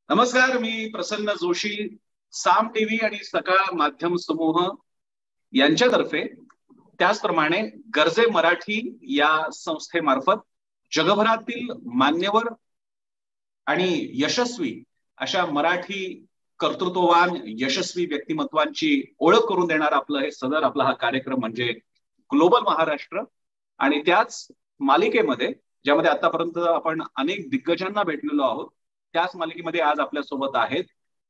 नमस्कार, मी प्रसन्न जोशी. साम टीव्ही आणि सकाळ माध्यम समूह यांच्यातर्फे, त्याचप्रमाणे गरजे मराठी या संस्थेमार्फत जगभरातील मान्यवर आणि यशस्वी अशा मराठी कर्तृत्ववान यशस्वी व्यक्तिमत्वांची ओळख करून देणार आपला हा कार्यक्रम म्हणजे ग्लोबल महाराष्ट्र. आणि त्याच मालिकेमध्ये, ज्यामध्ये आतापर्यंत आपण अनेक दिग्गजांना भेटलेलो आहोत, त्याच मालिकेमध्ये आज आपल्यासोबत आहेत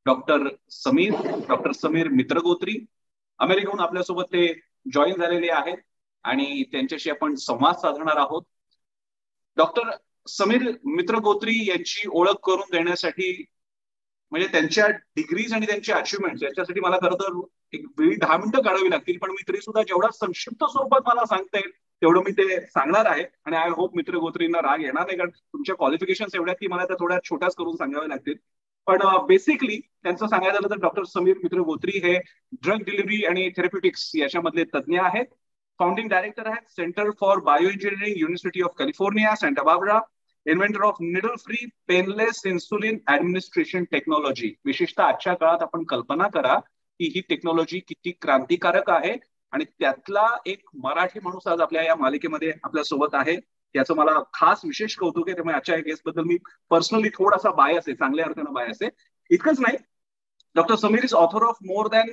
डॉक्टर समीर मित्रगोत्री. अमेरिकेहून आपल्यासोबत ते जॉईन झालेले आहेत आणि त्यांच्याशी आपण संवाद साधणार आहोत. डॉक्टर समीर मित्रगोत्री यांची ओळख करून देण्यासाठी, म्हणजे त्यांच्या डिग्रीज आणि त्यांचे अचिव्हमेंट याच्यासाठी मला खरं तर एक 10 मिनिटं काढावी लागतील, पण मी तरी सुद्धा जेवढा संक्षिप्त स्वरूपात मला सांगता येईल तेवढं मी ते सांगणार आहे. आणि आय होप मित्रगोत्रींना राग येणार नाही, कारण तुमच्या क्वालिफिकेशन एवढ्या की मला त्या थोड्या छोट्याच करून सांगाव्या लागतील. पण बेसिकली त्यांचं सांगायचं झालं तर डॉक्टर समीर मित्रगोत्री हे ड्रग डिलिव्हरी आणि थेरप्युटिक्स याच्यामधले तज्ज्ञ आहेत. फाउंडिंग डायरेक्टर आहेत centre for bio engineering, university of California, Santa Barbara. Inventor of needle free painless insulin administration technology. विशेषतः आजच्या काळात आपण कल्पना करा की ही टेक्नॉलॉजी किती क्रांतिकारक आहे, आणि त्यातला एक मराठी माणूस आज आपल्या या मालिकेमध्ये आपल्या सोबत आहे. याचं मला खास विशेष कौतुक आहे. त्यामुळे आजच्या केस बद्दल मी पर्सनली थोडासा बायस आहे, चांगल्या अर्थानं बायस आहे. इतकंच नाही, doctor Sameer is author of more than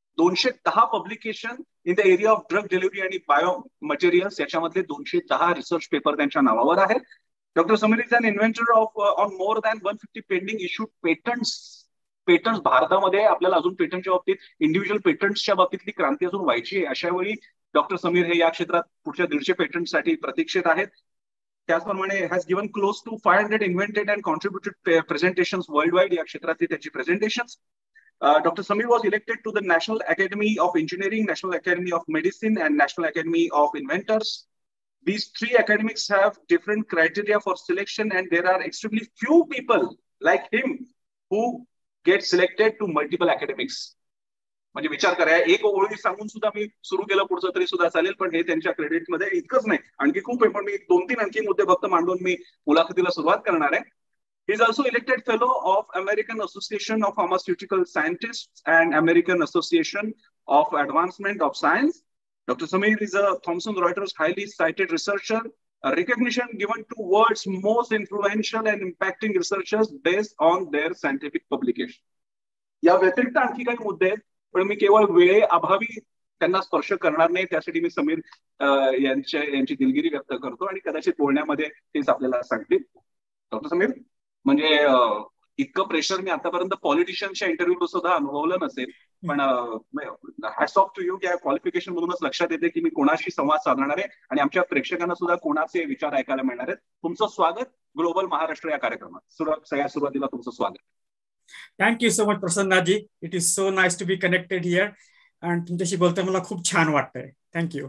210 publication in the area of drug delivery आणि बायो मटेरियल्स. याच्यामधले 210 रिसर्च पेपर त्यांच्या नावावर आहेत. Doctor Sameer is an inventor of on more than 150 pending issued patents. भारतामध्ये आपल्याला अजून पेटंटच्या बाबतीत, इंडिव्हिज्युअल पेटंट्सच्या बाबतीतली क्रांती अजून व्हायची आहे. अशा वेळी डॉक्टर समीर हे या क्षेत्रात पुढच्या 150 पेटंटसाठी प्रतीक्षेत आहेत. त्याचप्रमाणे has given close to 500 invented and contributed presentations world wide. या क्षेत्रातली त्याची presentations. Dr. Samir was elected to the National Academy of Engineering, National Academy of Medicine, and National Academy of Inventors. These three academics have different criteria for selection, and there are extremely few people like him who get selected to multiple academics. म्हणजे विचार करा, एक ओळी सांगून सुद्धा मी सुरू केलं पुढचं तरी सुद्धा चालेल, पण हे त्यांच्या क्रेडिटमध्ये इतकंच नाही, आणखी खूप आहे. पण मी 2-3 आणखी मुद्दे फक्त मांडून मी मुलाखतीला सुरुवात करणार आहे. He is also elected fellow of American Association of Pharmaceutical Scientists and American Association of Advancement of Science. Dr. Samir is a Thomson Reuters highly cited researcher, a recognition given to world's most influential and impacting researchers based on their scientific publication. या व्यतिरिक्त आणखी काही मुद्दे आहेत, पण मी केवळ वेळेअभावी त्यांना स्पर्श करणार नाही. त्यासाठी मी समीर यांची दिलगिरी व्यक्त करतो आणि कदाचित बोलण्यामध्ये तेच आपल्याला सांगतील. डॉक्टर समीर, म्हणजे इतकं प्रेशर मी आतापर्यंत पॉलिटिशियनच्या इंटरव्ह्यू सुद्धा अनुभवलं नसेल, पण हॅट्स ऑफ टू यू. या क्वालिफिकेशन मधूनच लक्षात येते की मी कोणाशी संवाद साधणार आहे आणि आमच्या प्रेक्षकांना सुद्धा कोणाचे विचार ऐकायला मिळणार आहेत. तुमचं स्वागत ग्लोबल महाराष्ट्र या कार्यक्रमात. सगळ्या सुरुवातीला तुमचं स्वागत. Thank you so much Prasannaji. It is so nice to be connected here, आणि तुमच्याशी बोलताना मला खूप छान वाटतंय. थँक्यू.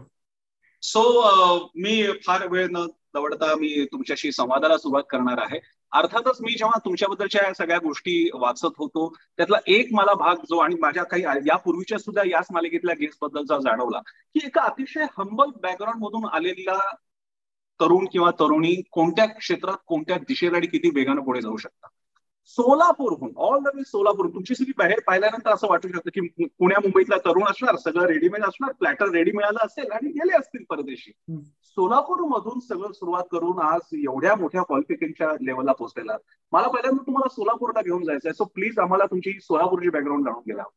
सो मी फार वेळ न दवडता मी तुमच्याशी संवादाला सुरुवात करणार आहे. अर्थातच मी जेव्हा तुमच्याबद्दलच्या सगळ्या गोष्टी वाचत होतो, त्यातला एक मला भाग जो, आणि माझ्या काही यापूर्वीच्या सुद्धा याच मालिकेतल्या गेस्ट बद्दलचा जाणवला, की एका अतिशय हंबल बॅकग्राऊंड मधून आलेला तरुण किंवा तरुणी कोणत्या क्षेत्रात, कोणत्या दिशेला आणि किती वेगानं पुढे जाऊ शकतात. सोलापूरहून, ऑल द वे सोलापूर. तुमची सगळी बाहेर पाहिल्यानंतर असं वाटू शकतं की पुण्या मुंबईतला तरुण असणार, सगळं रेडीमेड असणार, प्लॅटर रेडी मिळालं असेल आणि गेले असतील परदेशी. सोलापूर मधून सगळं सुरुवात करून आज एवढ्या मोठ्या क्वालिफिकेशनच्या लेवलला पोहोचलेला. मला पहिल्यांदा तुम्हाला सोलापूरला घेऊन जायचंय, सो प्लीज आम्हाला तुमची सोलापूरची बॅकग्राऊंड जाणून घ्या.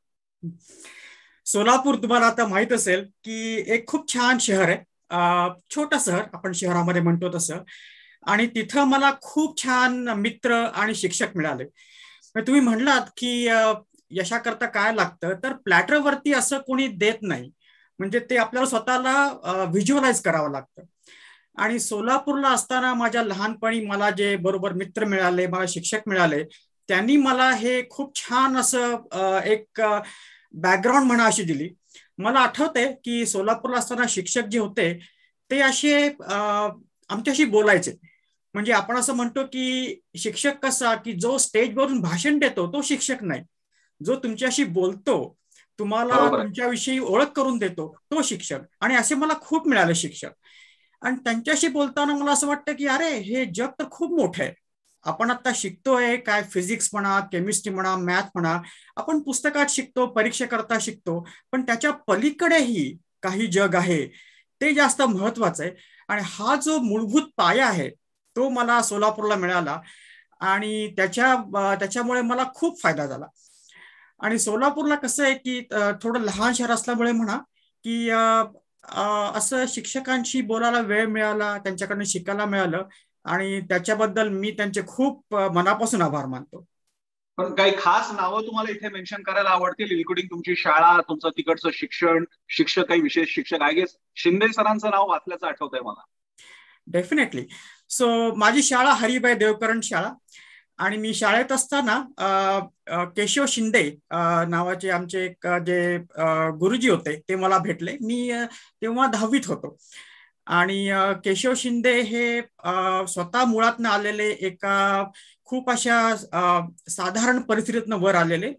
सोलापूर तुम्हाला आता माहित असेल की एक खूप छान शहर आहे, छोटं शहर, आपण शहरामध्ये म्हणतो तसं. आणि तिथं मला खूप छान मित्र आणि शिक्षक मिळाले. तुम्ही म्हणलात की यशाकरता काय लागतं, तर प्लॅटरवरती असं कोणी देत नाही, म्हणजे ते आपल्याला स्वतःला व्हिज्युअलाइज करावं लागतं. आणि सोलापूरला असताना माझ्या लहानपणी मला जे बरोबर मित्र मिळाले, मला शिक्षक मिळाले, त्यांनी मला हे खूप छान असं एक बॅकग्राऊंड म्हणा अशी दिली. मला आठवतंय की सोलापूरला असताना शिक्षक जे होते ते असे आमच्याशी बोलायचे. म्हणजे आपण असं म्हणतो की शिक्षक कसा, की जो स्टेजवरून भाषण देतो तो शिक्षक नाही, जो तुमच्याशी बोलतो, तुम्हाला तुमच्याविषयी ओळख करून देतो तो शिक्षक. आणि असे मला खूप मिळाले शिक्षक. आणि त्यांच्याशी बोलताना मला असं वाटतं की अरे हे जग तर खूप मोठं आहे, आपण आता शिकतोय काय, फिजिक्स म्हणा, केमिस्ट्री म्हणा, मॅथ म्हणा, आपण पुस्तकात शिकतो, परीक्षेकरता शिकतो, पण त्याच्या पलीकडेही काही जग आहे, ते जास्त महत्वाचं आहे. आणि हा जो मूलभूत पाया आहे तो मला सोलापूरला मिळाला आणि त्याच्यामुळे मला खूप फायदा झाला. आणि सोलापूरला कसं आहे की थोडं लहान शहर असल्यामुळे म्हणा की असं शिक्षकांशी बोलायला वेळ मिळाला, त्यांच्याकडनं शिकायला मिळालं, आणि त्याच्याबद्दल मी त्यांचे खूप मनापासून आभार मानतो. पण काही खास नावं तुम्हाला इथे मेन्शन करायला आवडतील, इन्क्लुडिंग तुमची शाळा, तुमचं तिकडचं शिक्षण, शिक्षक, काही विशेष शिक्षक? आय गेस शिंदे सरांचं नाव वाचल्याचं आठवतंय मला. डेफिनेटली. सो माझी शाळा हरिभाई देवकरण शाळा, आणि मी शाळेत असताना केशव शिंदे नावाचे आमचे एक जे गुरुजी होते ते मला भेटले. मी तेव्हा 10वीत होतो, आणि केशव शिंदे हे स्वतः मुळातनं आलेले एका खूप अशा साधारण परिस्थितीतनं वर आलेले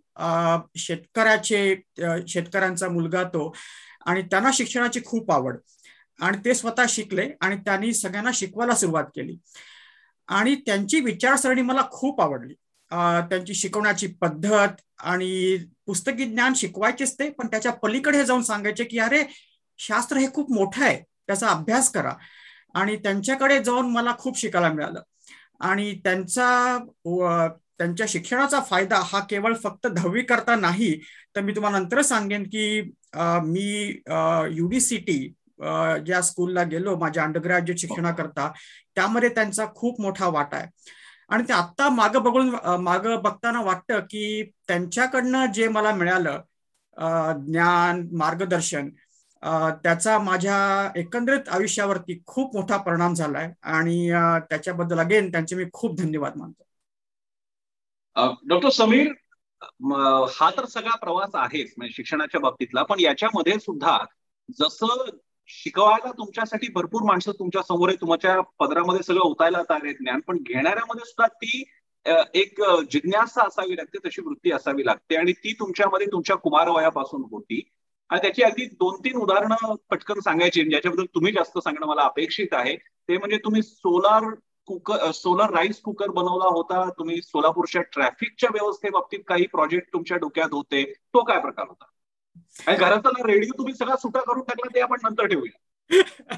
शेतकऱ्यांचा मुलगा तो, आणि त्यांना शिक्षणाची खूप आवड, आणि ते स्वतः शिकले आणि त्यांनी सगळ्यांना शिकवायला सुरुवात केली. आणि त्यांची विचारसरणी मला खूप आवडली. त्यांची शिकवण्याची पद्धत, आणि पुस्तकी ज्ञान शिकवायचेच ते, पण त्याच्या पलीकडे जाऊन सांगायचे की अरे शास्त्र हे खूप मोठं आहे, त्याचा अभ्यास करा. आणि त्यांच्याकडे जाऊन मला खूप शिकायला मिळालं. आणि त्यांच्या शिक्षणाचा फायदा हा केवळ फक्त 10वी करता नाही, तर मी तुम्हाला नंतर सांगेन की मी UDCT ज्या स्कूलला गेलो माझ्या अंडरग्रॅज्युएट शिक्षणाकरता, त्यामध्ये त्यांचा खूप मोठा वाटा आहे. आणि ते आत्ता मागं बघताना वाटतं की त्यांच्याकडनं जे मला मिळालं ज्ञान, मार्गदर्शन, त्याचा माझ्या एकंदरीत आयुष्यावरती खूप मोठा परिणाम झालाय, आणि त्याच्याबद्दल अगेन त्यांचे मी खूप धन्यवाद मानतो. डॉक्टर समीर, हा तर सगळा प्रवास आहेच म्हणजे शिक्षणाच्या बाबतीतला, पण याच्यामध्ये सुद्धा जसं शिकवायला तुमच्यासाठी भरपूर माणसं तुमच्या समोर आहे, तुमच्या पदरामध्ये सगळं उतायला तयार आहे ज्ञान, पण घेणाऱ्यामध्ये सुद्धा ती एक जिज्ञासा असावी लागते, तशी वृत्ती असावी लागते, आणि ती तुमच्यामध्ये तुमच्या कुमारवयापासून होती. आणि त्याची अगदी 2-3 उदाहरणं पटकन सांगायची ज्याच्याबद्दल तुम्ही जास्त सांगणं मला अपेक्षित आहे. ते म्हणजे तुम्ही सोलर राईस कुकर बनवला होता, तुम्ही सोलापूरच्या ट्रॅफिकच्या व्यवस्थेबाबतीत काही प्रोजेक्ट तुमच्या डोक्यात होते, तो काय प्रकार होता? आणि घराचा रेडिओ तुम्ही सगळा सुटा करून टाकला, ते आपण नंतर ठेवूया.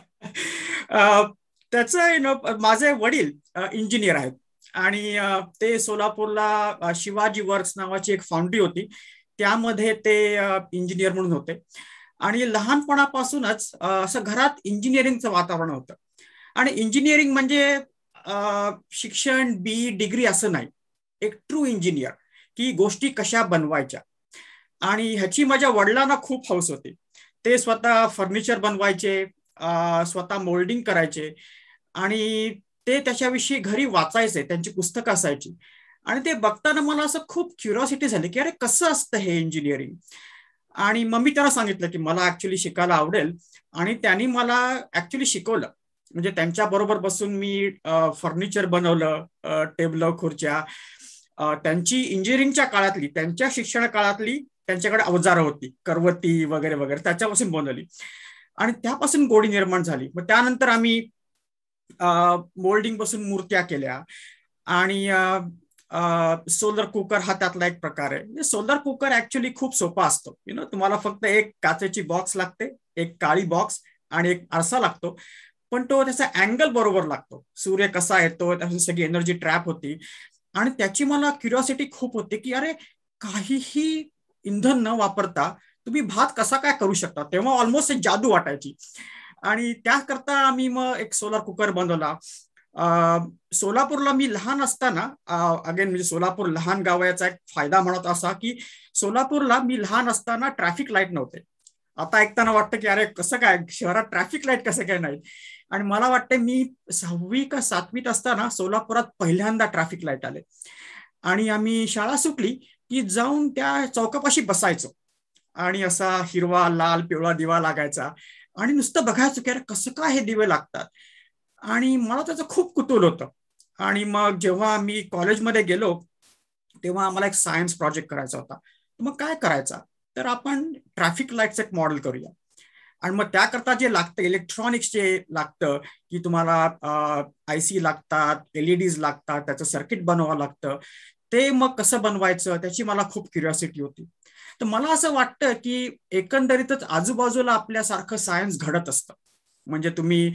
त्याचं माझे वडील इंजिनियर आहेत, आणि ते सोलापूरला शिवाजी वर्क्स नावाची एक फाउंड्री होती, त्यामध्ये ते इंजिनियर म्हणून होते. आणि लहानपणापासूनच असं घरात इंजिनिअरिंगचं वातावरण होतं. आणि इंजिनिअरिंग म्हणजे शिक्षण डिग्री असं नाही, एक ट्रू इंजिनियर, की गोष्टी कशा बनवायच्या. आणि ह्याची माझ्या वडिलांना खूप हौस होती. ते स्वतः फर्निचर बनवायचे, स्वतः मोल्डिंग करायचे, आणि ते त्याच्याविषयी घरी वाचायचे, त्यांची पुस्तकं असायची. आणि ते बघताना मला असं खूप क्युरिओसिटी झाली की अरे कसं असतं हे इंजिनिअरिंग. आणि मग मी त्यांना सांगितलं की मला ऍक्च्युली शिकायला आवडेल, आणि त्यांनी मला ऍक्च्युली शिकवलं. म्हणजे त्यांच्या बरोबर बसून मी फर्निचर बनवलं, टेबल, खुर्च्या. त्यांची इंजिनिअरिंगच्या काळातली, त्यांच्या शिक्षण काळातली त्यांच्याकडे अवजारं होती, करवती वगैरे वगैरे, त्याच्यापासून बनवली, आणि त्यापासून गोडी निर्माण झाली. मग त्यानंतर आम्ही मोल्डिंग पासून मूर्त्या केल्या. आणि सोलर कुकर हा त्यातला एक प्रकार आहे. सोलर कुकर ऍक्च्युली खूप सोपा असतो. तुम्हाला फक्त एक काचेची बॉक्स लागते, एक काळी बॉक्स आणि एक आरसा लागतो, पण तो त्याचा अँगल बरोबर लागतो. सूर्य कसा येतो, त्याची सगळी एनर्जी ट्रॅप होती. आणि त्याची मला क्युरिओसिटी खूप होती की अरे काहीही इंधन न वापरता तुम्ही भात कसा काय करू शकता. तेव्हा ऑलमोस्ट एक जादू वाटायची. आणि त्याकरता आम्ही मग एक सोलर कुकर बनवला. सोलापूरला मी लहान असताना, अगेन म्हणजे सोलापूर लहान गाव, याचा एक फायदा म्हणत असा की सोलापूरला मी लहान असताना ट्रॅफिक लाईट नव्हते. आता ऐकताना वाटतं की अरे कसं काय शहरात ट्रॅफिक लाईट कसं काय नाही. आणि मला वाटतं मी 6वी का 7वीत असताना सोलापुरात पहिल्यांदा ट्रॅफिक लाईट आले. आणि आम्ही शाळा सुटली की जाऊन त्या चौकापाशी बसायचो, आणि असा हिरवा, लाल, पिवळा दिवा लागायचा, आणि नुसतं बघायचं की अरे कसं काय हे दिवे लागतात. आणि मला त्याचं खूप कुतूहल होतं. आणि मग जेव्हा मी कॉलेजमध्ये गेलो तेव्हा आम्हाला एक सायन्स प्रोजेक्ट करायचा होता. मग काय करायचा, तर आपण ट्रॅफिक लाईटचं एक मॉडेल करूया. आणि मग त्याकरता जे लागतं इलेक्ट्रॉनिक्स जे लागतं की तुम्हाला IC लागतात, LEDs लागतात, त्याचं सर्किट बनवावं लागतं, ते मग कसं बनवायचं त्याची मला खूप क्युरिओसिटी होती. तर मला असं वाटतं की एकंदरीतच आजूबाजूला आपल्यासारखं सायन्स घडत असतं. म्हणजे तुम्ही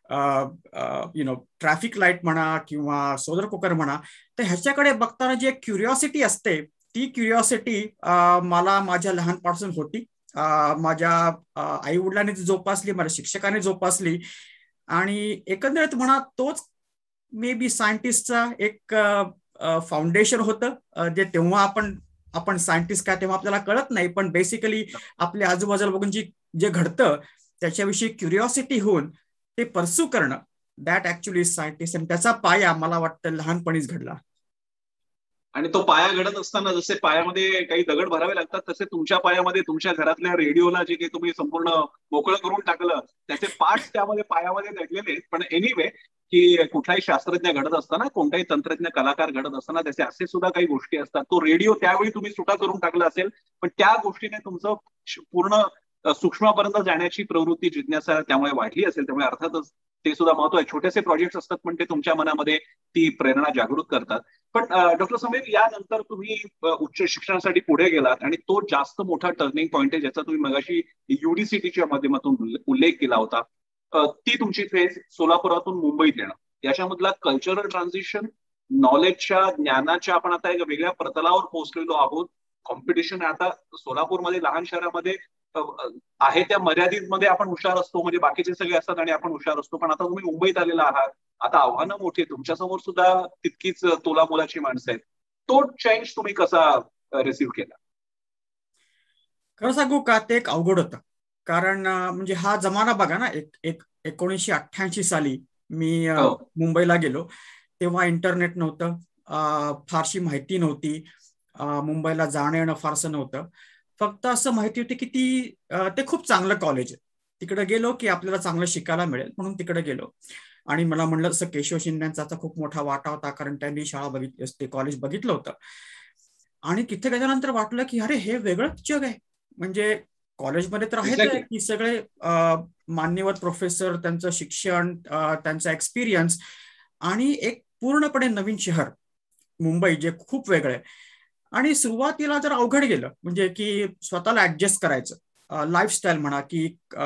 ट्रॅफिक लाईट म्हणा किंवा सोलर कुकर म्हणा, तर ह्याच्याकडे बघताना जी एक क्युरिओसिटी असते, ती क्युरिओसिटी मला माझ्या लहानपासून होती. माझ्या आई वडिलांनी जोपासली, माझ्या शिक्षकांनी जोपासली, आणि एकंदरीत म्हणा तोच मे बी सायंटिस्टचा एक फाउंडेशन होतं, जे तेव्हा आपण सायंटिस्ट काय तेव्हा आपल्याला कळत नाही, पण बेसिकली आपल्या आजूबाजूला बघून जे घडतं त्याच्याविषयी क्युरिओसिटी होऊन ते परस्यू करणं, दॅट ऍक्च्युली सायंटिस्ट. आणि त्याचा पाया मला वाटतं लहानपणीच घडला. आणि तो पाया घडत असताना जसे पायामध्ये काही दगड भरावे लागतात, तसे तुमच्या पायामध्ये तुमच्या घरातल्या रेडिओला जे काही तुम्ही संपूर्ण मोकळं करून टाकलं, त्याचे पार्ट्स त्यामध्ये पायामध्ये दडलेले. पण एनिवे, की कुठलाही शास्त्रज्ञ घडत असताना, कोणताही तंत्रज्ञ कलाकार घडत असताना त्याचे असे सुद्धा काही गोष्टी असतात. तो रेडिओ त्यावेळी तुम्ही सुटा करून टाकला असेल, पण त्या गोष्टीने तुमचं पूर्ण सूक्ष्मापर्यंत जाण्याची प्रवृत्ती, जिज्ञासा त्यामुळे वाढली असेल. त्यामुळे अर्थातच ते सुद्धा महत्व आहे. छोटेसे प्रोजेक्ट असतात पण ते तुमच्या मनामध्ये ती प्रेरणा जागृत करतात. पण डॉक्टर समीर, यानंतर तुम्ही उच्च शिक्षणासाठी पुढे गेलात आणि तो जास्त मोठा टर्निंग पॉईंट आहे, ज्याचा तुम्ही मगाशी UDCTच्या माध्यमातून उल्लेख केला होता. ती तुमची फेज सोलापुरातून मुंबईत येणं, याच्यामधला कल्चरल ट्रान्झिशन, नॉलेजच्या, ज्ञानाच्या आपण आता एक वेगळ्या प्रतलावर पोहोचलेलो आहोत. कॉम्पिटिशन आता सोलापूरमध्ये, लहान शहरामध्ये आहे त्या मर्यादित मध्ये आपण हुशार असतो, म्हणजे बाकीचे सगळे असतात आणि आपण हुशार असतो. पण आता तुम्ही मुंबईत आलेला आहात, आता आव्हानं मोठी, तुमच्यासमोर सुद्धा तितकीच तोलामोलाची माणसं आहेत. तो चेंज तुम्ही कसा रिसिव्ह केला? खरं सांगू का, ते एक अवघड होतं. कारण म्हणजे हा जमाना बघा ना, 1988 साली मी मुंबईला गेलो. तेव्हा इंटरनेट नव्हतं, फारशी माहिती नव्हती, मुंबईला जाणं येणं फारसं नव्हतं. फक्त असं माहिती होती की ते खूप चांगलं कॉलेज आहे, तिकडे गेलो की आपल्याला चांगलं शिकायला मिळेल, म्हणून तिकडे गेलो. आणि मला म्हणलं तसं केशव शिंदेचा खूप मोठा वाटा होता, कारण त्यांनी शाळा बघितली, ते कॉलेज बघितलं होतं. आणि तिथे गेल्यानंतर वाटलं की अरे हे वेगळंच जग आहे. म्हणजे कॉलेजमध्ये तर आहेत की सगळे मान्यवर प्रोफेसर, त्यांचं शिक्षण, त्यांचा एक्सपिरियन्स, आणि एक पूर्णपणे नवीन शहर मुंबई जे खूप वेगळं आहे. आणि सुरुवातीला जर अवघड गेलं, म्हणजे की स्वतःला ऍडजस्ट करायचं, लाईफस्टाईल म्हणा, की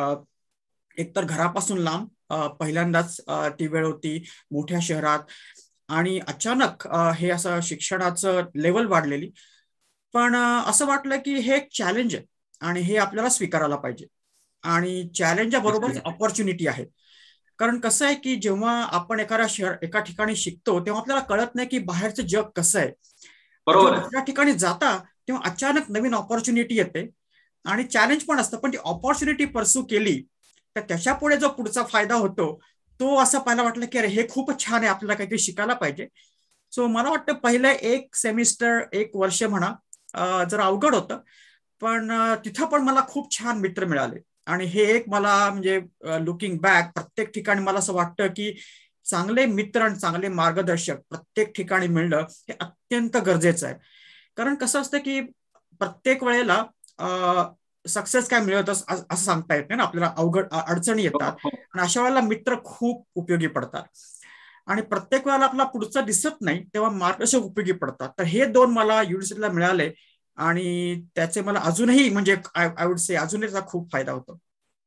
एकतर घरापासून लांब, पहिल्यांदाच ती वेळ होती मोठ्या शहरात, आणि अचानक हे असं शिक्षणाचं लेवल वाढलेली. पण असं वाटलं की हे एक चॅलेंज आहे आणि हे आपल्याला स्वीकारायला पाहिजे. आणि चॅलेंजच्या बरोबरच ऑपॉर्च्युनिटी आहे. कारण कसं आहे की जेव्हा आपण एका ठिकाणी शिकतो तेव्हा आपल्याला कळत नाही की बाहेरचं जग कसं आहे. जेव्हा दुसऱ्या ठिकाणी जाता तेव्हा अचानक नवीन ऑपॉर्च्युनिटी येते आणि चॅलेंज पण असतं, पण ती ऑपॉर्च्युनिटी परस्यू केली तर त्याच्या पुढे जो पुढचा फायदा होतो तो असं पाहायला वाटलं की अरे हे खूपच छान आहे, आपल्याला काहीतरी शिकायला पाहिजे. सो मला वाटतं पहिलं एक सेमिस्टर, एक वर्ष म्हणा, जरा अवघड होतं, पण तिथं पण मला खूप छान मित्र मिळाले. आणि हे एक मला म्हणजे लुकिंग बॅक प्रत्येक ठिकाणी मला असं वाटतं की चांगले मित्र आणि चांगले मार्गदर्शक प्रत्येक ठिकाणी मिळणं हे अत्यंत गरजेचं आहे. कारण कसं असतं की प्रत्येक वेळेला सक्सेस काय मिळत असं सांगता येत नाही ना, आपल्याला अवघड अडचणी येतात, आणि अशा वेळेला मित्र खूप उपयोगी पडतात. आणि प्रत्येक वेळेला आपला पुढचं दिसत नाही तेव्हा मार्गदर्शक उपयोगी पडतात. तर हे दोन मला युनिव्हर्सिटीला मिळाले आणि त्याचे मला अजूनही म्हणजे आय वुड से अजूनही त्याचा खूप फायदा होतो.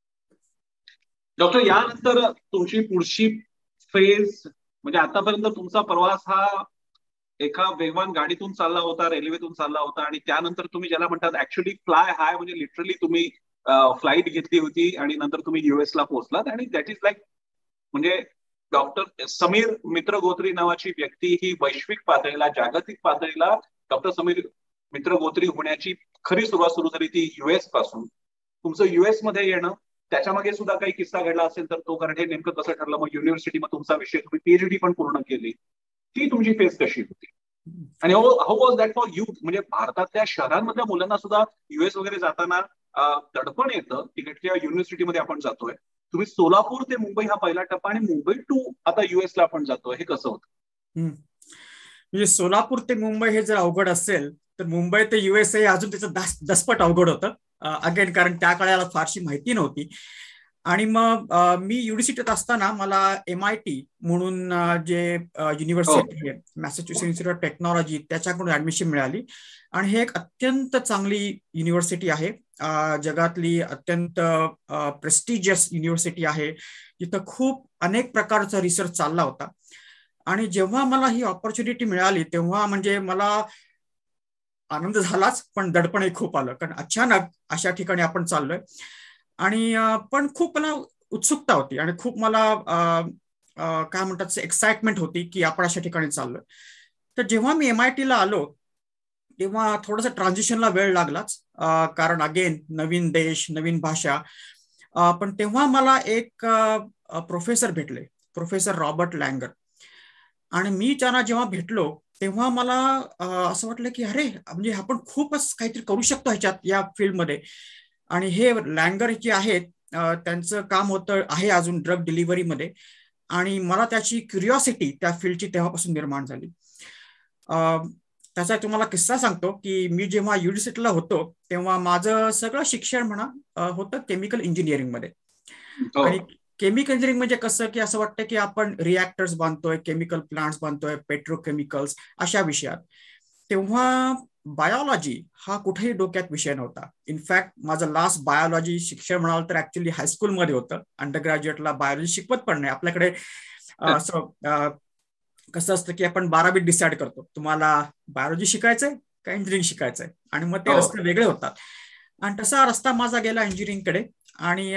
डॉक्टर, यानंतर तुमची पुढची फेज, म्हणजे आतापर्यंत तुमचा प्रवास हा एका वेगवान गाडीतून चालला होता, रेल्वेतून चालला होता, आणि त्यानंतर तुम्ही ज्याला म्हणतात ऍक्च्युली फ्लाय हाय, म्हणजे लिटरली तुम्ही फ्लाईट घेतली होती आणि नंतर तुम्ही US ला पोहोचलात. आणि दॅट इज लाईक, म्हणजे डॉक्टर समीर मित्र गोत्री नावाची व्यक्ती ही वैश्विक पातळीला, जागतिक पातळीला डॉक्टर समीर मित्र गोत्री होण्याची खरी सुरुवात सुरू झाली ती US पासून. तुमचं US मध्ये येणं, त्याच्या मागे सुद्धा काही किस्सा घडला असेल तर तो, कारण हे नेमकं कसं ठरलं, मग युनिव्हर्सिटी, मग तुमचा विषय, तुम्ही PhD पण पूर्ण केली, ती तुमची फेज कशी होती? आणि how was that for you? म्हणजे भारतातल्या शहरांमधल्या मुलांना सुद्धा US वगैरे जाताना दडपण येतं, तिकडच्या युनिव्हर्सिटीमध्ये आपण जातोय. तुम्ही सोलापूर ते मुंबई हा पहिला टप्पा, आणि मुंबई टू आता US ला आपण जातोय, हे कसं होतं? म्हणजे सोलापूर ते मुंबई हे जर अवघड असेल तर मुंबई ते US हे अजून त्याचं दसपट अवघड होतं. अगेन कारण त्या काळाला फारशी माहिती नव्हती. आणि मग मी युनिव्हर्सिटीत असताना मला MIT म्हणून जे युनिव्हर्सिटी आहे, मॅसेच्युसेट्स इन्स्टिट्यूट ऑफ टेक्नॉलॉजी, त्याच्याकडून ऍडमिशन मिळाली. आणि हे एक अत्यंत चांगली युनिव्हर्सिटी आहे, जगातली अत्यंत प्रेस्टिजियस युनिव्हर्सिटी आहे, जिथं खूप अनेक प्रकारचा रिसर्च चालला होता. आणि जेव्हा मला ही ऑपॉर्च्युनिटी मिळाली तेव्हा म्हणजे मला आनंद झालाच, पण दडपणही खूप आलं, कारण अचानक अशा ठिकाणी आपण चाललोय. आणि पण खूप मला उत्सुकता होती आणि खूप मला काय म्हणतात एक्साइटमेंट होती की आपण अशा ठिकाणी चाललोय. तर जेव्हा मी MIT ला आलो तेव्हा थोडंसं ट्रान्झिशनला वेळ लागलाच, कारण अगेन नवीन देश, नवीन भाषा. पण तेव्हा मला एक प्रोफेसर भेटले, प्रोफेसर रॉबर्ट लँगर. आणि मी त्यांना जेव्हा भेटलो तेव्हा मला असं वाटलं की अरे, म्हणजे आपण खूपच काहीतरी करू शकतो ह्याच्यात, या फील्डमध्ये. आणि हे लँगर जे आहेत, त्यांचं काम होतं आहे अजून ड्रग डिलिव्हरीमध्ये. आणि मला त्याची क्युरिओसिटी त्या फील्डची तेव्हापासून निर्माण झाली. त्याचा तुम्हाला किस्सा सांगतो की मी जेव्हा युनिव्हर्सिटीला होतो तेव्हा माझं सगळं शिक्षण म्हणा होतं केमिकल इंजिनिअरिंग मध्ये. आणि केमिकल इंजिनिअरिंग म्हणजे कसं की असं वाटतं की आपण रिॲक्टर्स बांधतोय, केमिकल प्लांट्स बांधतोय, पेट्रोकेमिकल्स, अशा विषयात. तेव्हा बायोलॉजी हा कुठेही डोक्यात विषय नव्हता. इनफॅक्ट माझं लास्ट बायोलॉजी शिक्षण म्हणाल तर ऍक्च्युली हायस्कूलमध्ये होतं. अंडर ग्रॅज्युएटला बायोलॉजी शिकवत पण नाही आपल्याकडे. असं कसं असतं की आपण 12वीत डिसाईड करतो तुम्हाला बायोलॉजी शिकायचंय का इंजिनिअरिंग शिकायचंय, आणि मग ते रस्ते वेगळे होतात. आणि तसा रस्ता माझा गेला इंजिनिअरिंगकडे. आणि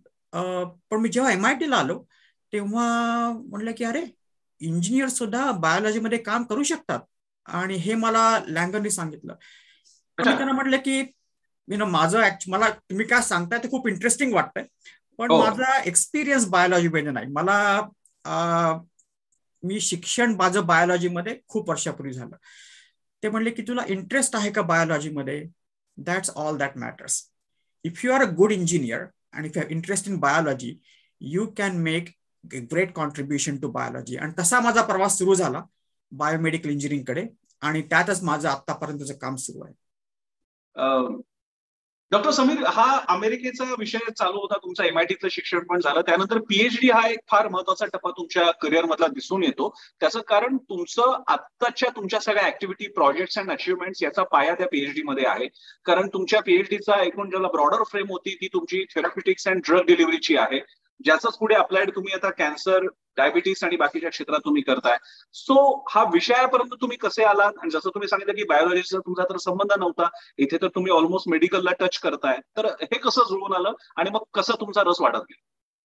पण मी जेव्हा MIT ला आलो तेव्हा म्हणलं की अरे, इंजिनियर सुद्धा बायोलॉजीमध्ये काम करू शकतात. आणि हे मला लँगरनी सांगितलं. पण मी त्यांना म्हटलं की माझं मला तुम्ही काय सांगताय ते खूप इंटरेस्टिंग वाटतंय, पण माझा एक्सपिरियन्स बायोलॉजीमध्ये नाही. मला मी शिक्षण माझं बायोलॉजीमध्ये खूप वर्षापूर्वी झालं. ते म्हणले की तुला इंटरेस्ट आहे का बायोलॉजीमध्ये? That's all that matters. If you are a good engineer and if you have interest in biology, you can make a great contribution to biology. आणि तसा माझा प्रवास सुरू झाला बायोमेडिकल इंजिनिअरिंग कडे, आणि त्यातच माझं आतापर्यंतचं काम सुरू आहे. डॉक्टर समीर, हा अमेरिकेचा विषय चालू होता, तुमचा MITचं शिक्षण पण झालं, त्यानंतर PhD हा एक फार महत्वाचा टप्पा तुमच्या करिअर मधला दिसून येतो. त्याचं कारण तुमचं आत्ताच्या तुमच्या सगळ्या ऍक्टिव्हिटी, प्रोजेक्ट्स अँड अचिव्हमेंट्स याचा पाया त्या PhD मध्ये आहे. कारण तुमच्या PhDचा एकूण ज्याला ब्रॉडर फ्रेम होती ती तुमची थेरप्युटिक्स अँड ड्रग डिलिव्हरीची आहे, ज्याचाच पुढे अप्लाइड तुम्ही आता कॅन्सर, डायबिटीस आणि बाकीच्या क्षेत्रात तुम्ही करताय. सो हा विषयापर्यंत तुम्ही कसे आलात? आणि जसं तुम्ही सांगितलं की बायोलॉजीचा तुमचा तर संबंध नव्हता, इथे तर तुम्ही ऑलमोस्ट मेडिकलला टच करताय, तर हे कसं जुळून आलं आणि मग कसं तुमचा रस वाढत गेला?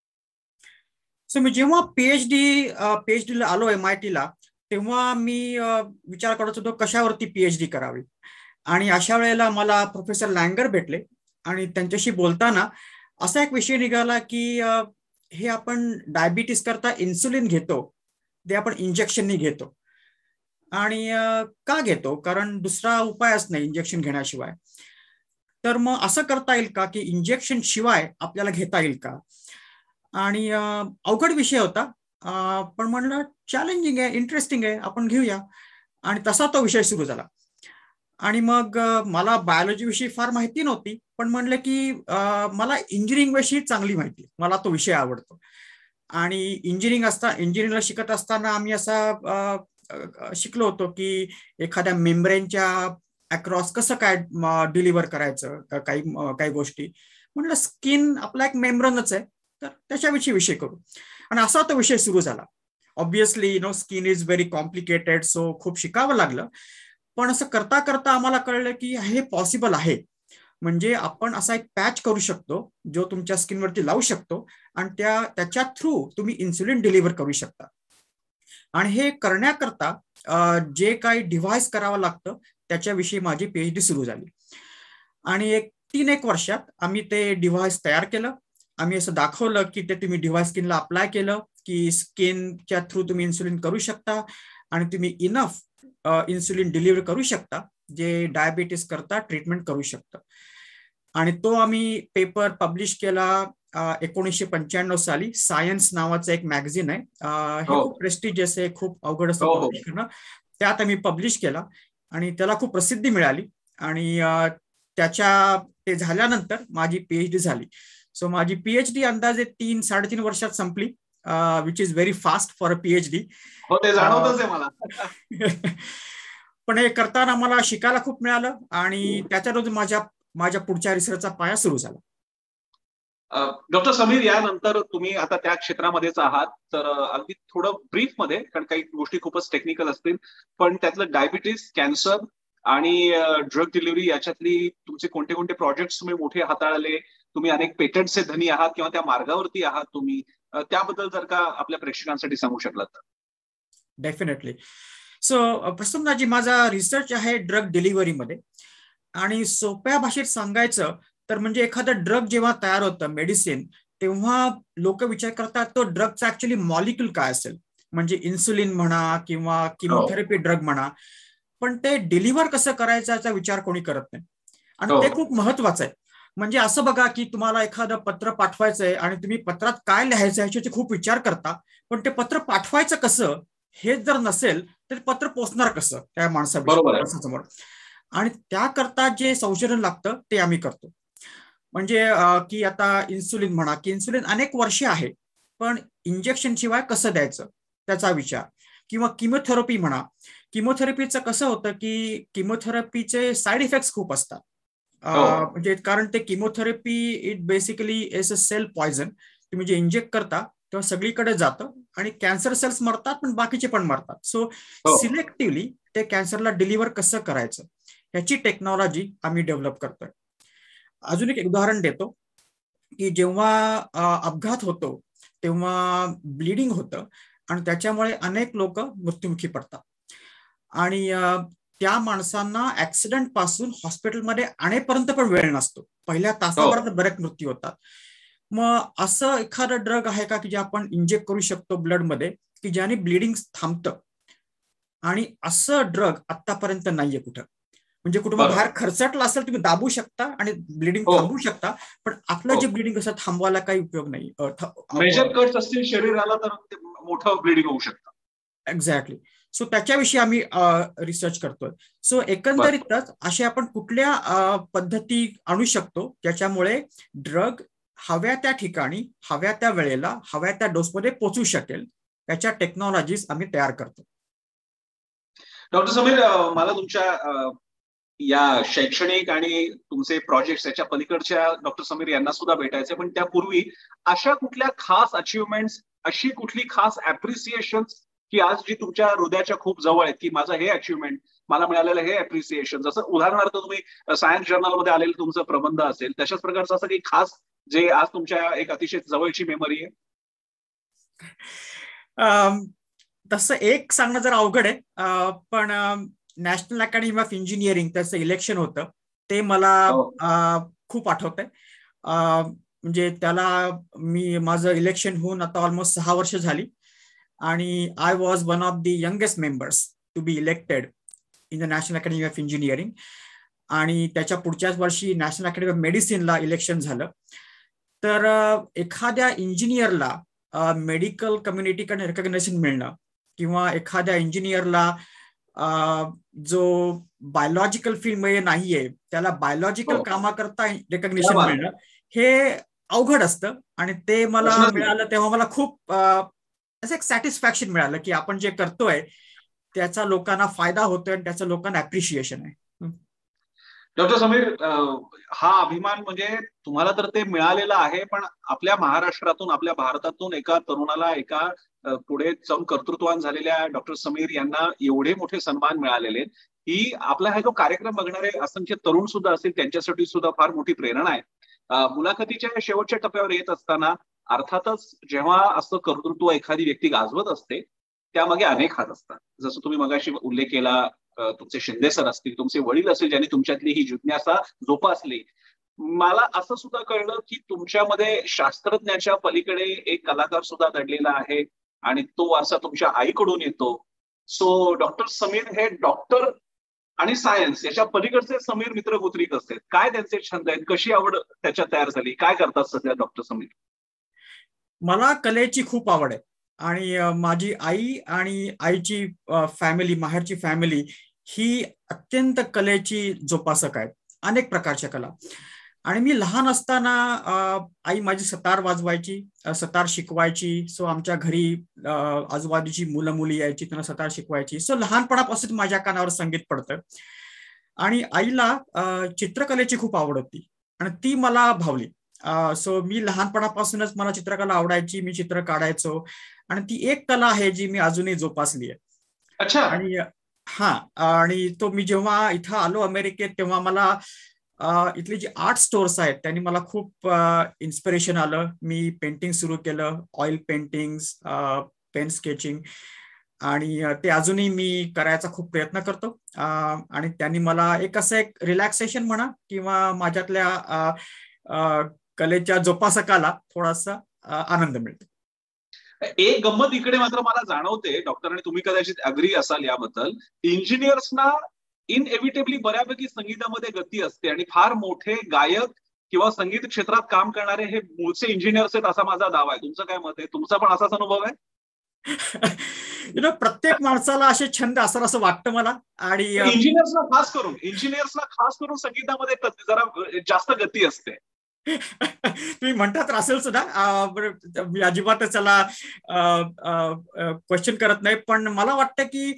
सो मी जेव्हा PhDला आलो MIT ला तेव्हा मी विचार करत होतो कशावरती PhD करावी. आणि अशा वेळेला मला प्रोफेसर लँगर भेटले आणि त्यांच्याशी बोलताना असा एक विषय निघाला की हे आपण डायबिटीस करता इन्सुलिन घेतो, ते आपण इंजेक्शननी घेतो. आणि का घेतो? कारण दुसरा उपायच नाही इंजेक्शन घेण्याशिवाय. तर मग असं करता येईल का की इंजेक्शन शिवाय आपल्याला घेता येईल का? आणि अवघड विषय होता, पण म्हणलं चॅलेंजिंग आहे, इंटरेस्टिंग आहे, आपण घेऊया. आणि तसा तो विषय सुरू झाला. आणि मग मला बायोलॉजी विषयी फार माहिती नव्हती, पण म्हणलं की मला इंजिनिअरिंग विषयी चांगली माहिती, मला तो विषय आवडतो. आणि इंजिनिअरिंगला शिकत असताना आम्ही असा शिकलो होतो की एखाद्या मेम्ब्रेनच्या अक्रॉस कसं काय डिलिव्हर करायचं काही गोष्टी. म्हणलं स्किन आपला एक मेम्ब्रेनच आहे, तर त्याच्याविषयी विषय करू. आणि असा तो विषय सुरू झाला. Obviously skin is very complicated, so खूप शिकावं लागलं. पण असं करता करता आम्हाला कळलं की हे पॉसिबल आहे. म्हणजे आपण असा एक पॅच करू शकतो जो तुमच्या स्किनवरती लावू शकतो आणि त्याच्या थ्रू तुम्ही इन्सुलिन डिलिव्हर करू शकता. आणि हे करण्याकरता जे काही डिव्हाइस करावं लागतं त्याच्याविषयी माझी PhD सुरू झाली. आणि 3-1 वर्षात आम्ही ते डिव्हाइस तयार केलं. आम्ही असं दाखवलं की ते तुम्ही डिव्हाइस स्किनला अप्लाय केलं की स्किनच्या थ्रू तुम्ही इन्सुलिन करू शकता आणि तुम्ही इनफ इन्सुलिन डिलिव्हर करू शकता जे डायबिटीस करता ट्रीटमेंट करू शकतं. आणि तो आम्ही पेपर पब्लिश केला 1995 साली. सायन्स नावाचं एक मॅगझिन आहे, हे खूप प्रेस्टिजियस आहे, खूप अवघड असतं पब्लिश करणं. त्यात आम्ही पब्लिश केला आणि त्याला खूप प्रसिद्धी मिळाली. आणि ते झाल्यानंतर माझी PhD झाली. सो माझी पीएचडी अंदाजे 3-3.5 वर्षात संपली, which is very fast for a PhD. हो, ते जाणवतच आहे मला. पण हे करताना मला शिकायला खूप मिळालं आणि त्याच्या रोज माझ्या पुढच्या रिसर्चचा पाया सुरू झाला. डॉक्टर समीर, यानंतर तुम्ही आता त्या क्षेत्रामध्येच आहात, तर अगदी थोडं ब्रीफ मध्ये, कारण काही गोष्टी खूपच टेक्निकल असतील, पण त्यातलं डायबिटीस, कॅन्सर आणि ड्रग डिलिव्हरी याच्यातली तुमचे कोणते कोणते प्रोजेक्ट्स तुम्ही मोठे हाताळले, तुम्ही अनेक पेटंटचे धनी आहात किंवा त्या मार्गावरती आहात तुम्ही, त्याबद्दल जर का आपल्या प्रेक्षकांसाठी सांगू शकलात तर. डेफिनेटली. सो प्रसन्नाजी, माझा रिसर्च आहे ड्रग डिलिव्हरीमध्ये, आणि सोप्या भाषेत सांगायचं तर म्हणजे एखादं ड्रग जेव्हा तयार होतं, मेडिसिन, तेव्हा लोक विचार करतात तो ड्रगचा ऍक्च्युली मॉलिक्यूल काय असेल, म्हणजे इन्सुलिन म्हणा किंवा किमोथेरपी ड्रग म्हणा, पण ते डिलिव्हर कसं करायचं याचा विचार कोणी करत नाही. आणि ते खूप महत्वाचं आहे. म्हणजे असं बघा की तुम्हाला एखादं पत्र पाठवायचंय आणि तुम्ही पत्रात काय लिहायचं ह्याच्याचे खूप विचार करता, पण ते पत्र पाठवायचं कसं हे जर नसेल तर पत्र पोचणार कसं त्या माणसासमोर. आणि त्याकरता जे संशोधन लागतं ते आम्ही करतो. म्हणजे की आता इन्सुलिन म्हणा, की इन्सुलिन अनेक वर्षे आहे, पण इंजेक्शन शिवाय कसं द्यायचं त्याचा विचार. किंवा किमोथेरपी म्हणा, किमोथेरपीचं कसं होतं की किमोथेरपीचे साईड इफेक्ट्स खूप असतात. म्हणजे कारण ते chemotherapy it basically is a cell poison. तुम्ही जे इंजेक्ट करता तेव्हा सगळीकडे जातं आणि कॅन्सर सेल्स मरतात, पण बाकीचे पण मरतात. सो सिलेक्टिव्हली ते कॅन्सरला डिलिव्हर कसं करायचं ह्याची टेक्नॉलॉजी आम्ही डेव्हलप करतोय. अजून एक उदाहरण देतो की जेव्हा अपघात होतो तेव्हा ब्लिडिंग होतं आणि त्याच्यामुळे अनेक लोक मृत्युमुखी पडतात, आणि त्या माणसांना ऍक्सिडेंट पासून हॉस्पिटलमध्ये आणेपर्यंत पण वेळ नसतो. पहिल्या तासाभरात बरेच मृत्यू होतात. मग असं एखादं ड्रग आहे का की जे आपण इंजेक्ट करू शकतो ब्लड मध्ये की ज्याने ब्लिडिंग थांबतं? आणि असं ड्रग आतापर्यंत नाहीये कुठं. म्हणजे कुटुंब बाहेर खर्चटला असेल तुम्ही दाबू शकता आणि ब्लिडिंग थांबवू शकता, पण आपलं जे ब्लिडिंग असं थांबवायला काही उपयोग नाही. मेजर कट्स असतील शरीराला तर मोठं ब्लिडिंग होऊ शकतं. एक्झॅक्टली. सो त्याच्याविषयी आम्ही रिसर्च करतोय. सो एकंदरीतच अशा आपण कुठल्या पद्धती आणू शकतो ज्याच्यामुळे ड्रग हव्या त्या ठिकाणी, हव्या त्या वेळेला, हव्या त्या डोसमध्ये पोहोचू शकेल, त्याच्या टेक्नॉलॉजीज आम्ही तयार करतो. डॉक्टर समीर, मला तुमच्या या शैक्षणिक आणि तुमचे प्रोजेक्ट याच्या पलीकडच्या डॉक्टर समीर यांना सुद्धा भेटायचे, पण त्यापूर्वी अशा कुठल्या खास अचिव्हमेंट्स, अशी कुठली खास अप्रिसिएशन की आज जी तुमच्या हृदयाच्या खूप जवळ आहेत, की माझं हे अचिव्हमेंट, मला मिळालेलं हे अप्रिसिएशन, जसं उदाहरणार्थ तुम्ही सायन्स जर्नलमध्ये आलेलं तुमचं प्रबंध असेल, तशाच प्रकारचं असं काही खास जे आज तुमच्या एक अतिशय जवळची मेमरी आहे? तसं एक सांगणं जरा अवघड आहे, पण नॅशनल अकॅडमी ऑफ इंजिनिअरिंग त्याचं इलेक्शन होतं ते मला खूप आठवतंय. म्हणजे त्याला माझं इलेक्शन होऊन आता ऑलमोस्ट 6 वर्ष झाली, आणि I was one of the youngest members to be elected in the national academy of engineering. आणि त्याच्या पुढच्याच वर्षी नॅशनल अकॅडमी ऑफ मेडिसिनला इलेक्शन झालं. तर एखाद्या इंजिनियरला मेडिकल कम्युनिटीकडे रिकॉग्निशन मिळणं किंवा एखाद्या इंजिनियरला जो बायोलॉजिकल फील्डमध्ये नाहीये त्याला बायोलॉजिकल कामाकरता रिकॉग्निशन मिळणं हे अवघड असतं. आणि ते मला मिळालं तेव्हा मला खूप असं एक सॅटिस्फॅक्शन मिळालं की आपण जे करतोय त्याचा लोकांना फायदा होतोय आणि त्याचं लोकांना अप्रिशिएशन आहे. डॉक्टर समीर, हा अभिमान म्हणजे तुम्हाला तर ते मिळालेला आहे, पण आपल्या महाराष्ट्रातून, आपल्या भारतातून एका तरुणाला, एका पुढे जाऊन कर्तृत्वान झालेल्या डॉक्टर समीर यांना एवढे मोठे सन्मान मिळालेले, ही आपला हा जो कार्यक्रम बघणारे असंख्य तरुण सुद्धा असतील त्यांच्यासाठी सुद्धा फार मोठी प्रेरणा आहे. मुलाखतीच्या शेवटच्या टप्प्यावर येत असताना अर्थातच जेव्हा असं कर्तृत्व एखादी व्यक्ती गाजवत असते त्यामागे अनेक हात असतात. जसं तुम्ही मगाशी उल्लेख केला, तुमचे शिंदे सर असतील, तुमचे वडील असतील ज्यांनी तुमच्यातली ही जिज्ञासा जोपासली. मला असं सुद्धा कळलं की तुमच्यामध्ये शास्त्रज्ञाच्या पलीकडे एक कलाकार सुद्धा दडलेला आहे आणि तो वारसा तुमच्या आईकडून येतो. सो डॉक्टर समीर हे डॉक्टर आणि सायन्स याच्या पलीकडचे समीर मित्रगोत्री कसे, काय त्यांचे छंद आहेत, कशी आवड त्याच्यात तयार झाली, काय करतात सध्या डॉक्टर समीर? मला कलेची खूप आवड आहे आणि माझी आई आणि आईची फॅमिली, माहेरची फॅमिली ही अत्यंत कलेची जोपासक आहेत, अनेक प्रकारच्या कला. आणि मी लहान असताना आई माझी सतार वाजवायची, सतार शिकवायची. सो आमच्या घरी आजूबाजूची मुलं मुली यायची, त्यांना सतार शिकवायची. सो लहानपणापासून माझ्या कानावर संगीत पडतं. आणि आईला चित्रकलेची खूप आवड होती आणि ती मला भावली. सो मी लहानपणापासूनच मला चित्रकला आवडायची, मी चित्र काढायचो. आणि ती एक कला आहे जी मी अजूनही जोपासली आहे. अच्छा. आणि आणि तो मी जेव्हा इथं आलो अमेरिकेत, तेव्हा मला इथली जी आर्ट स्टोर्स आहेत त्यांनी मला खूप इन्स्पिरेशन आलं. मी पेंटिंग सुरू केलं, ऑइल पेंटिंग्स, पेन स्केचिंग. आणि ते अजूनही मी करायचा खूप प्रयत्न करतो. आणि त्यांनी मला एक असं एक रिलॅक्सेशन म्हणा किंवा माझ्यातल्या कलेच्या जोपासकाला थोडासा आनंद मिळतो. एक गंमत इकडे मात्र मला जाणवते डॉक्टर, आणि तुम्ही कदाचित अग्री असाल याबद्दल. इंजिनियर्सना इनएव्हिटेबली बऱ्यापैकी संगीतामध्ये गती असते आणि फार मोठे गायक किंवा संगीत क्षेत्रात काम करणारे हे मूळचे इंजिनियर्स आहेत असा माझा दावा आहे. तुमचं काय मत आहे? तुमचा पण असाच अनुभव आहे? प्रत्येक माणसाला असे छंद असतात असं वाटतं मला. आणि इंजिनियर्सना खास करून संगीतामध्ये जरा जास्त गती असते. तुम्ही म्हणता तर असेल सुद्धा. मी अजिबात त्याला क्वेश्चन करत नाही. पण मला वाटतं की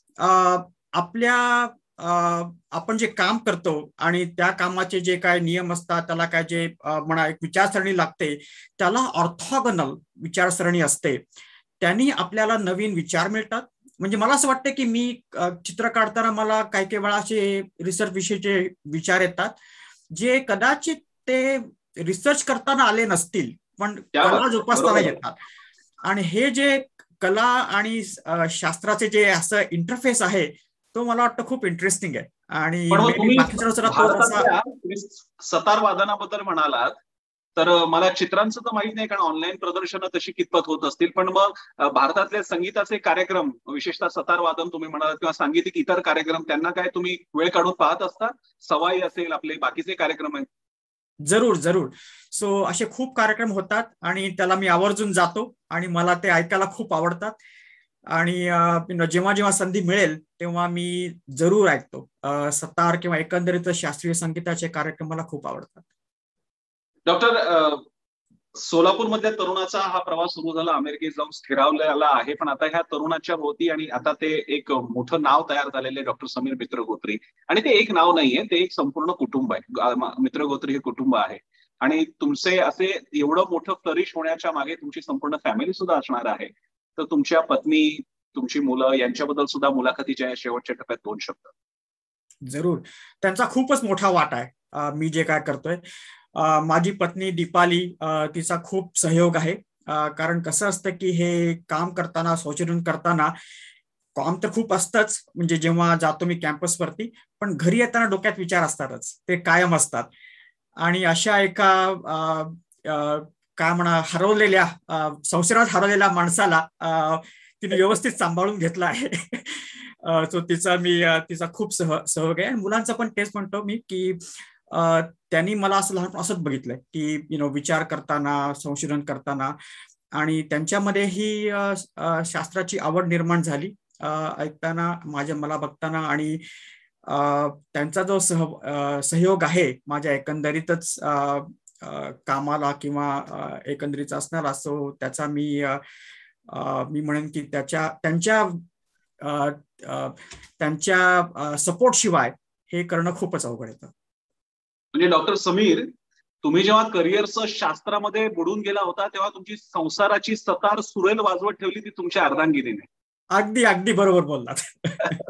आपण जे काम करतो आणि त्या कामाचे जे काय नियम असतात, त्याला काय जे म्हणा एक विचारसरणी लागते, त्याला ऑर्थोगोनल विचारसरणी असते. त्यांनी आपल्याला नवीन विचार मिळतात. म्हणजे मला असं वाटतं की मी चित्र काढताना मला काही काही वेळा असे रिसर्च विषयीचे विचार येतात जे कदाचित ते रिसर्च करताना आले नसतील, पण कला जोपासताना येतात. आणि हे जे कला आणि शास्त्राचे जे असं इंटरफेस आहे, तो मला वाटतं खूप इंटरेस्टिंग आहे. आणि सतार वादनाबद्दल म्हणालात तर मला चित्रांचं तर माहित नाही, कारण ऑनलाईन प्रदर्शनं तशी कितपत होत असतील. पण मग भारतातले संगीताचे कार्यक्रम, विशेषतः सतार वादन तुम्ही म्हणालात किंवा सांगीतिक इतर कार्यक्रम, त्यांना काय तुम्ही वेळ काढून पाहत असता? सवाई असेल, आपले बाकीचे कार्यक्रम आहेत? जरूर जरूर. सो असे खूप कार्यक्रम होतात आणि त्याला मी आवर्जून जातो आणि मला ते ऐकायला खूप आवडतात. आणि जेव्हा जेव्हा संधी मिळेल तेव्हा मी जरूर ऐकतो. सतार किंवा एकंदरीत शास्त्रीय संगीताचे कार्यक्रम मला खूप आवडतात. डॉक्टर, सोलापूरमधल्या तरुणाचा हा प्रवास सुरू झाला, अमेरिकेत जाऊन स्थिरावलेला आहे. पण आता ह्या तरुणाच्या होती आणि आता ते एक मोठं नाव तयार झालेले डॉक्टर समीर मित्र गोत्री. आणि ते एक नाव नाहीये, ते एक संपूर्ण कुटुंब आहे. मित्र गोत्री हे कुटुंब आहे आणि तुमचे असे एवढं मोठं फ्लरिश होण्याच्या मागे तुमची संपूर्ण फॅमिली सुद्धा असणार आहे. तर तुमच्या पत्नी, तुमची मुलं यांच्याबद्दल सुद्धा मुलाखतीच्या शेवटच्या टप्प्यात 2 शब्द. जरूर. त्यांचा खूपच मोठा वाटा आहे मी जे काय करतोय. माझी पत्नी दीपाली, तिचा खूप सहयोग आहे. कारण कसं असतं की हे काम करताना, संशोधन करताना काम तर खूप असतंच, म्हणजे जेव्हा जातो मी कॅम्पसवरती, पण घरी येताना डोक्यात विचार असतातच, ते कायम असतात. आणि अशा एका काय म्हणा हरवलेल्या, संसारात हरवलेल्या माणसाला तिने व्यवस्थित सांभाळून घेतला आहे. सो तिचा खूप सहयोग आहे. मुलांचा पण तेच म्हणतो मी की त्यांनी मला असं लहानपण असंच बघितलंय की विचार करताना, संशोधन करताना, आणि त्यांच्यामध्ये ही शास्त्राची आवड निर्माण झाली ऐकताना, मला बघताना. आणि त्यांचा जो सहयोग आहे माझ्या एकंदरीतच कामाला किंवा एकंदरीत असणार असो, त्याचा मी म्हणेन की त्यांच्या सपोर्ट शिवाय हे करणं खूपच अवघड येतं. म्हणजे डॉक्टर समीर, तुम्ही जेव्हा करिअरचं शास्त्रामध्ये बुडून गेला होता तेव्हा तुमची संसाराची सतार सुरेल वाजवत ठेवली ती तुमच्या अर्धांगिनीने. अगदी अगदी बरोबर बोललात.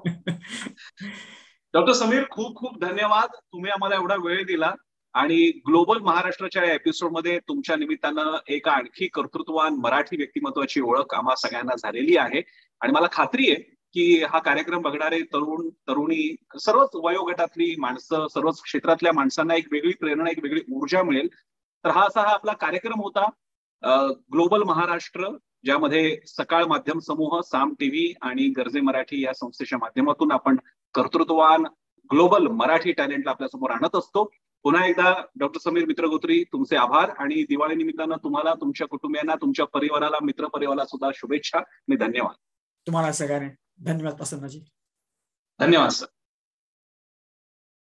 डॉक्टर समीर, खूप खूप धन्यवाद. तुम्ही आम्हाला एवढा वेळ दिला आणि ग्लोबल महाराष्ट्राच्या एपिसोडमध्ये तुमच्या निमित्तानं एका आणखी कर्तृत्ववान मराठी व्यक्तिमत्वाची ओळख आम्हा सगळ्यांना झालेली आहे. आणि मला खात्री आहे की हा कार्यक्रम बघणारे तरुण तरुणी, सर्वच वयोगटातली माणसं, सर्वच क्षेत्रातल्या माणसांना एक वेगळी प्रेरणा, एक वेगळी ऊर्जा मिळेल. तर हा आपला कार्यक्रम होता ग्लोबल महाराष्ट्र, ज्यामध्ये सकाळ माध्यम समूह, साम टीव्ही आणि गरजे मराठी या संस्थेच्या माध्यमातून आपण कर्तृत्ववान ग्लोबल मराठी टॅलेंटला आपल्यासमोर आणत असतो. पुन्हा एकदा डॉक्टर समीर मित्र गोत्री, तुमचे आभार. आणि दिवाळी निमित्तानं तुम्हाला, तुमच्या कुटुंबियांना, तुमच्या परिवाराला, मित्र परिवाराला सुद्धा शुभेच्छा. मी धन्यवाद. तुम्हाला सगळ्यांनी धन्यवाद. प्रसन्नजी, धन्यवाद सर.